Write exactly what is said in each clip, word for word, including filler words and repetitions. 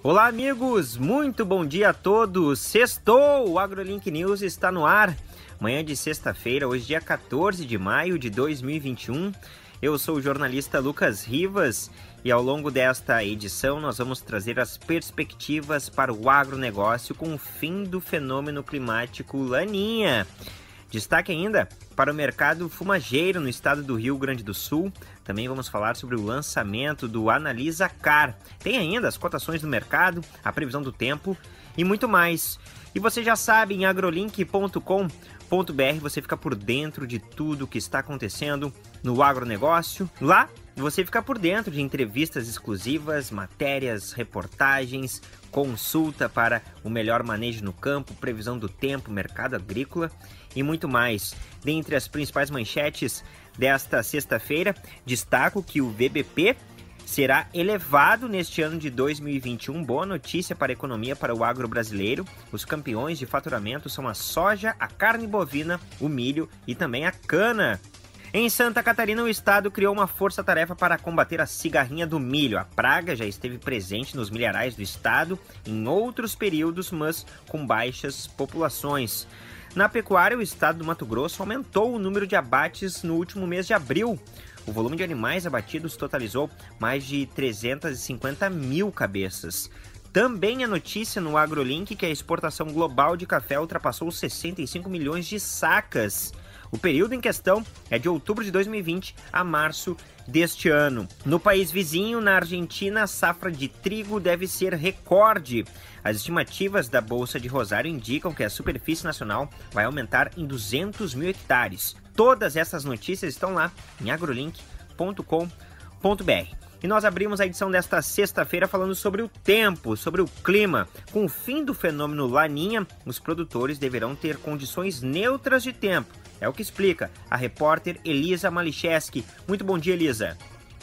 Olá, amigos, muito bom dia a todos. Sextou, o AgroLink News está no ar. Manhã de sexta-feira, hoje dia quatorze de maio de dois mil e vinte e um. Eu sou o jornalista Lucas Rivas e ao longo desta edição nós vamos trazer as perspectivas para o agronegócio com o fim do fenômeno climático Laninha. Destaque ainda para o mercado fumageiro no estado do Rio Grande do Sul. Também vamos falar sobre o lançamento do Analisa Car. Tem ainda as cotações do mercado, a previsão do tempo e muito mais. E você já sabe, em agrolink ponto com ponto br você fica por dentro de tudo que está acontecendo no agronegócio. Lá você fica por dentro de entrevistas exclusivas, matérias, reportagens, consulta para o melhor manejo no campo, previsão do tempo, mercado agrícola e muito mais. Dentre as principais manchetes desta sexta-feira, destaco que o V B P será elevado neste ano de dois mil e vinte e um. Boa notícia para a economia, para o agro brasileiro. Os campeões de faturamento são a soja, a carne bovina, o milho e também a cana. Em Santa Catarina, o estado criou uma força-tarefa para combater a cigarrinha do milho. A praga já esteve presente nos milharais do estado em outros períodos, mas com baixas populações. Na pecuária, o estado do Mato Grosso aumentou o número de abates no último mês de abril. O volume de animais abatidos totalizou mais de trezentas e cinquenta mil cabeças. Também a notícia no AgroLink que a exportação global de café ultrapassou sessenta e cinco milhões de sacas. O período em questão é de outubro de dois mil e vinte a março deste ano. No país vizinho, na Argentina, a safra de trigo deve ser recorde. As estimativas da Bolsa de Rosário indicam que a superfície nacional vai aumentar em duzentos mil hectares. Todas essas notícias estão lá em agrolink ponto com ponto br. E nós abrimos a edição desta sexta-feira falando sobre o tempo, sobre o clima. Com o fim do fenômeno Laninha, os produtores deverão ter condições neutras de tempo. É o que explica a repórter Elisa Malicheski. Muito bom dia, Elisa.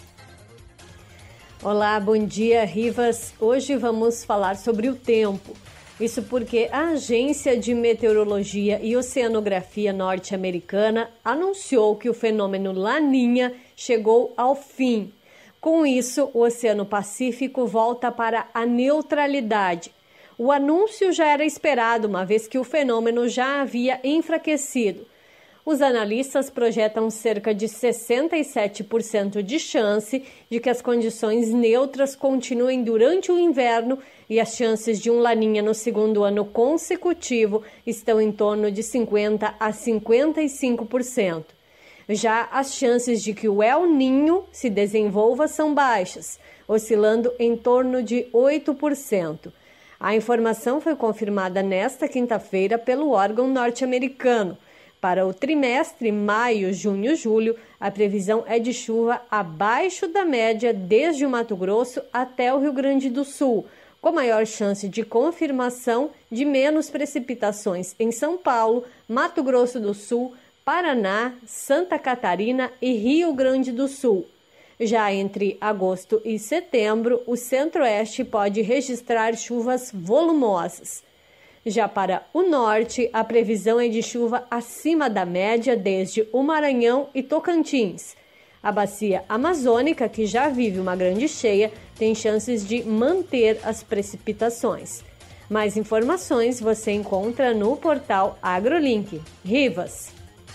Olá, bom dia, Rivas. Hoje vamos falar sobre o tempo. Isso porque a Agência de Meteorologia e Oceanografia norte-americana anunciou que o fenômeno Laninha chegou ao fim. Com isso, o Oceano Pacífico volta para a neutralidade. O anúncio já era esperado, uma vez que o fenômeno já havia enfraquecido. Os analistas projetam cerca de sessenta e sete por cento de chance de que as condições neutras continuem durante o inverno e as chances de um Laninha no segundo ano consecutivo estão em torno de cinquenta a cinquenta e cinco por cento. Já as chances de que o El Ninho se desenvolva são baixas, oscilando em torno de oito por cento. A informação foi confirmada nesta quinta-feira pelo órgão norte-americano. Para o trimestre maio, junho, julho, a previsão é de chuva abaixo da média desde o Mato Grosso até o Rio Grande do Sul, com maior chance de confirmação de menos precipitações em São Paulo, Mato Grosso do Sul, Paraná, Santa Catarina e Rio Grande do Sul. Já entre agosto e setembro, o Centro-Oeste pode registrar chuvas volumosas. Já para o norte, a previsão é de chuva acima da média desde o Maranhão e Tocantins. A bacia amazônica, que já vive uma grande cheia, tem chances de manter as precipitações. Mais informações você encontra no portal AgroLink. Rivas.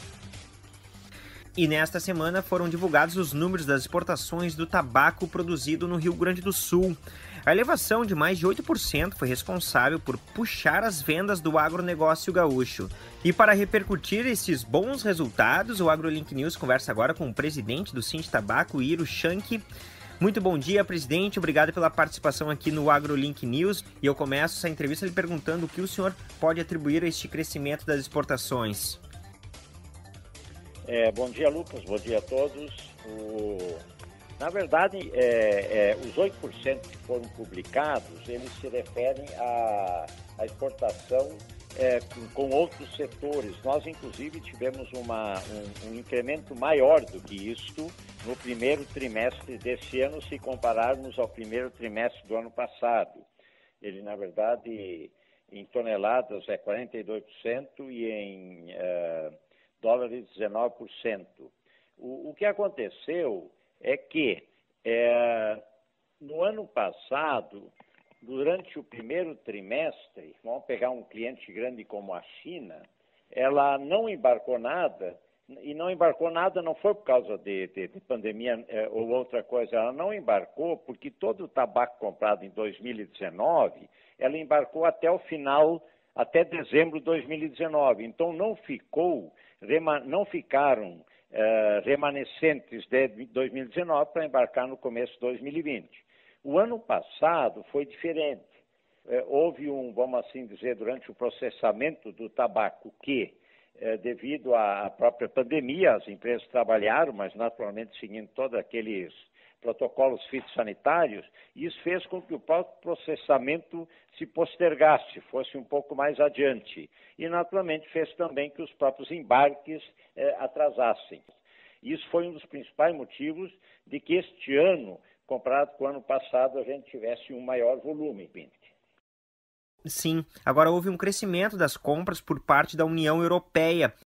E nesta semana foram divulgados os números das exportações do tabaco produzido no Rio Grande do Sul. A elevação de mais de oito por cento foi responsável por puxar as vendas do agronegócio gaúcho. E para repercutir esses bons resultados, o AgroLink News conversa agora com o presidente do Sinditabaco, Iro Shank. Muito bom dia, presidente. Obrigado pela participação aqui no AgroLink News. E eu começo essa entrevista lhe perguntando o que o senhor pode atribuir a este crescimento das exportações. É, bom dia, Lucas. Bom dia a todos. O... Na verdade, é, é, os oito por cento que foram publicados, eles se referem à, à exportação é, com, com outros setores. Nós, inclusive, tivemos uma, um, um incremento maior do que isto no primeiro trimestre desse ano, se compararmos ao primeiro trimestre do ano passado. Ele, na verdade, em toneladas é quarenta e dois por cento e em uh, dólares dezenove por cento. O, o que aconteceu é que é, no ano passado durante o primeiro trimestre, vamos pegar um cliente grande como a China, ela não embarcou nada, e não embarcou nada não foi por causa de, de, de pandemia eh, ou outra coisa, ela não embarcou porque todo o tabaco comprado em dois mil e dezenove, ela embarcou até o final, até dezembro de dois mil e dezenove, então não ficou, não ficaram eh, remanescentes de dois mil e dezenove para embarcar no começo de dois mil e vinte. O ano passado foi diferente. Eh, houve um, vamos assim dizer, durante o processamento do tabaco que, eh, devido à própria pandemia, as empresas trabalharam, mas naturalmente seguindo todos aqueles protocolos fitossanitários, e isso fez com que o próprio processamento se postergasse, fosse um pouco mais adiante. E naturalmente fez também que os próprios embarques eh, atrasassem. Isso foi um dos principais motivos de que este ano, comparado com o ano passado, a gente tivesse um maior volume. Sim, agora houve um crescimento das compras por parte da União Europeia.